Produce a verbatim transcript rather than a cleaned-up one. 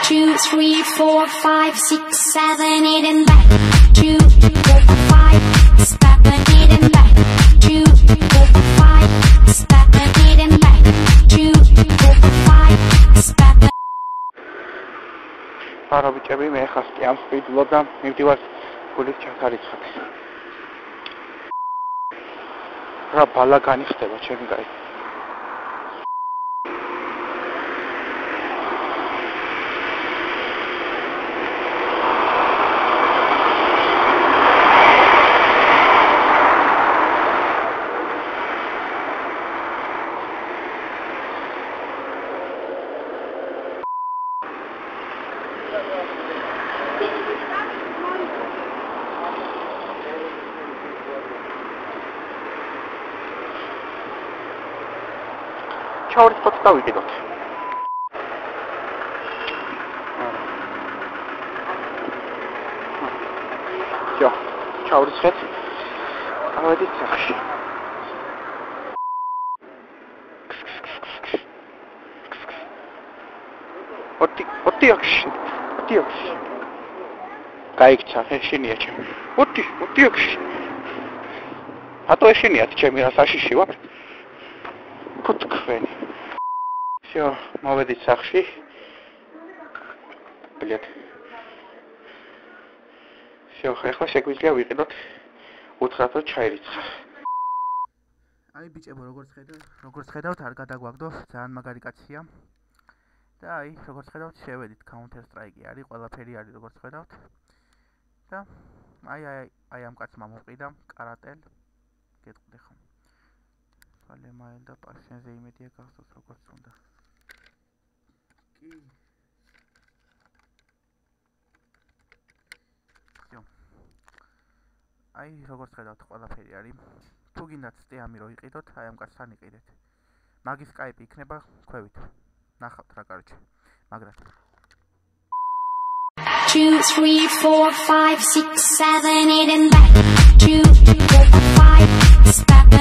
two, three, four, five, six, seven, eight, and back. Two, four, five, seven, eight, and back. Two, four, five, seven, eight, and back. Two, four, five, seven. არა ბიჭები, მე ხასკი ამ სპიდლობ და მივდივარ გულით ჩათარიცხად. რა ბალაგანი ხდება ჩემი კაი. ჩაურის ფოტო დავიყიდოთ. ჯო, ჩაურის ხეთ. ავედით სახში. ოტი, ოტი აქში. ოტი აქში. გაიქცა, ეშინია ჩემი. ოტი, ოტი აქში. ატო ეშინიათ ჩემი რა საშიში ვარ. ფუტქვენი. Всё, მოვედით სახში. Блядь. Всё, ახლა შეგვიძლია ვიყიდოთ უთხრათ რომ ჩაირიცხა. აი ბიჭებო, როგორც ხედავთ, როგორც ხედავთ, არ გადაგვაგდო, ძალიან მაგარი კაცია. და აი, როგორც ხედავთ, შევედით Counter Strike-ი არის, ყველაფერი არის, როგორც ხედავთ. და აი აი აი ამ კაცმა მოვყიდა კარატელ. გეტყვი ხომ. Παλემაელ და პასიანზე იმედია გახსოვს როგორც უნდა. კი. всё. აი როგორც ხედავთ ყველაფერი არის. თუ გინდათ სტეამი რო იყიდოთ, აი ამ კაცთან იყიდეთ. მაგის Skype იქნება ქვევით. ნახავთ რა კაროჩე. მაგრად. Two, three, four, five, six, seven, eight, and back. Two, four, five, seven.